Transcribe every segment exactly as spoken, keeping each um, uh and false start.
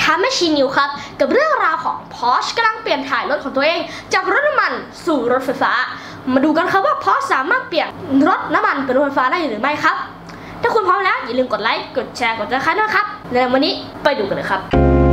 Time Machine News ครับกับเรื่องราวของ Porsche กำลังเปลี่ยนถ่ายรถของตัวเองจากรถน้ำมันสู่รถไฟฟ้ามาดูกันครับว่า Porsche สามารถเปลี่ยนรถน้ำมันเป็นรถไฟฟ้าได้หรือไม่ครับถ้าคุณพร้อมแล้วอย่าลืมกดไลค์กดแชร์กดติดตามด้วยครับในวันนี้ไปดูกันเลยครับ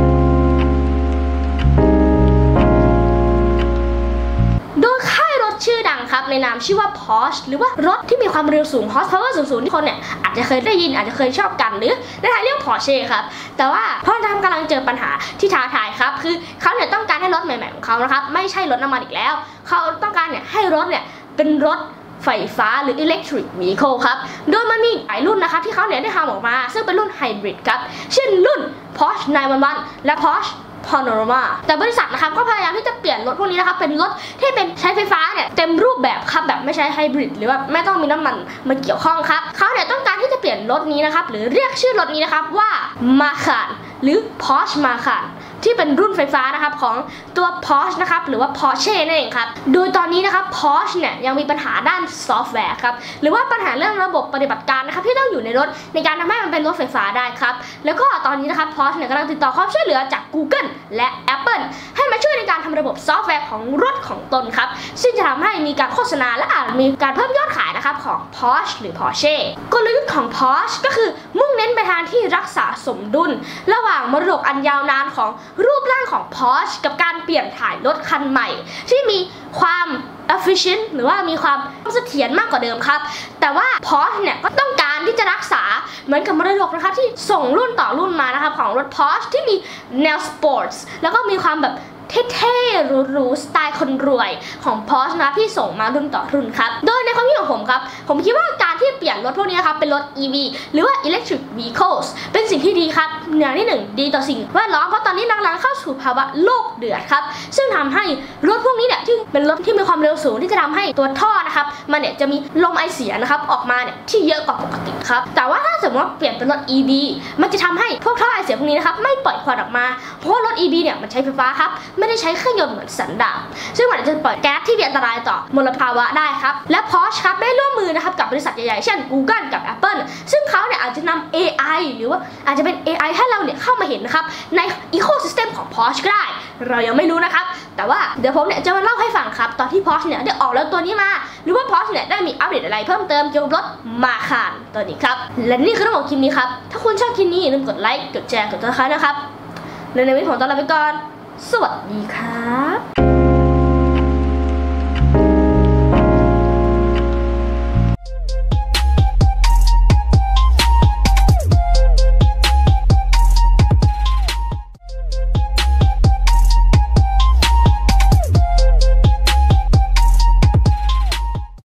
โดยค่ายรถชื่อดังครับในนามชื่อว่า Porsche หรือว่ารถที่มีความเร็วสูง horsepower สูงๆที่คนเนี่ยอาจจะเคยได้ยินอาจจะเคยชอบกันหรือในไทยเรียก Porsche ครับแต่ว่าพ่อทำกำลังเจอปัญหาที่ท้าทายครับคือเขาเนี่ยต้องการให้รถใหม่ๆของเขานะครับไม่ใช่รถน้ำมันอีกแล้วเขาต้องการเนี่ยให้รถเนี่ยเป็นรถไฟฟ้าหรือ electric vehicle ครับโดยมันมีหลายรุ่นนะครับที่เขาเนี่ยได้ทำออกมาซึ่งเป็นรุ่นไฮบริดครับเช่นรุ่น Porsche ไนน์วันวันและ Porsche Panorama แต่บริษัทนะครับก็พยายามที่จะเปลี่ยนรถพวกนี้นะครับเป็นรถที่เป็นใช้ไฟฟ้าเนี่ยเต็มรูปแบบครับแบบไม่ใช้ไฮบริดหรือว่าไม่ต้องมีน้ำมันมาเกี่ยวข้องครับเขาเนี่ยต้องการที่จะเปลี่ยนรถนี้นะครับหรือเรียกชื่อรถนี้นะครับว่า Macan หรือ Porsche Macan ที่เป็นรุ่นไฟฟ้านะครับของตัว Porsche นะครับหรือว่า Porsche นั่นเองครับโดยตอนนี้นะครับ Porsche เนี่ยยังมีปัญหาด้านซอฟต์แวร์ครับหรือว่าปัญหาเรื่องระบบปฏิบัติการนะครับที่ต้องอยู่ในรถในการทำให้มันเป็นรถไฟฟ้าได้ครับแล้วก็ตอนนี้นะครับ Porsche เนี่ยกำลังติดต่อความช่วยเหลือจาก Google และ Apple ให้มาช่วยในการทำระบบซอฟต์แวร์ของรถของตนครับซึ่งจะทำให้มีการโฆษณาและอาจมีการเพิ่มยอดขายนะครับของ Porsche หรือ Porsche กลยุทธ์ของ Porsche ก็คือมุ่งเน้นไปทางที่รักษาสมดุลระหว่างมรดกอันยาวนานของรูปร่างของ Porsche กับการเปลี่ยนถ่ายรถคันใหม่ที่มีความ efficient หรือว่ามีความเสถียรมากกว่าเดิมครับแต่ว่า Porsche เนี่ยก็ต้องการที่จะรักษาเหมือนกับมรดกนะครับที่ส่งรุ่นต่อรุ่นมานะครับของรถ Porsche ที่มีแนวสปอร์ตแล้วก็มีความแบบเท่ๆหรูๆสไตล์คนรวยของ Porsche นะที่ส่งมารุ่นต่อรุ่นครับโดยในความคิดของผมครับผมคิดว่าการที่เปลี่ยนรถพวกนี้ครับเป็นรถ อี วี หรือว่า electric vehicles เป็นสิ่งที่ดีครับอย่างที่หนึ่งดีต่อสิ่งแวดล้อมเพราะตอนนี้กำลังเข้าสู่ภาวะโลกเดือดครับซึ่งทำให้รถพวกนี้เนี่ยที่เป็นรถที่มีความเร็วสูงที่จะทำให้ตัวท่อนะครับมันเนี่ยจะมีลมไอเสียนะครับออกมาเนี่ยที่เยอะกว่าปกติครับแต่ว่าถ้าสมมติว่าเปลี่ยนเป็นรถ อี วี มันจะทำให้พวกท่อไอเสียพวกนี้นะครับไม่ปล่อยควันออกมาเพราะว่ารถ อี วี เนี่ยมันใช้ไฟฟ้าครับไม่ได้ใช้เครื่องยนต์เหมือนสันดาปซึ่งมันจะปล่อยแก๊สที่มีอันตรายต่อมลภาวะได้ครับและ Porsche ครับได้ร่วมมือนะครับกับบริษัทใหญ่ๆเช่น Google กับ Apple ซึ่งเขาเนี่ยอาจจะนำ เอ ไอ หรือว่าอาจจะเป็น เอ ไอ ให้เราเนี่ยเข้ามาเห็นนะครับใน Ecosystem ของ Porsche ก็ได้เรายังไม่รู้นะครับแต่ว่าเดี๋ยวผมเนี่ยจะมาเล่าให้ฟังครับตอนที่ Porsche เนี่ยได้ออกแล้วตัวนี้มาหรือว่า Porsche เนี่ยได้มีอัปเดตอะไรเพิ่มเติมเกี่ยวกับรถ Macan ตัวนี้ครับและนี่คือทั้งหมดคลิปนี้ครับถ้าคุณชอบคลิปนี้อย่าลืมกดไลค์กดแชร์กดติดตามนะครับในในวันนี้ผมต้องลาไปก่อนสวัสดีครับ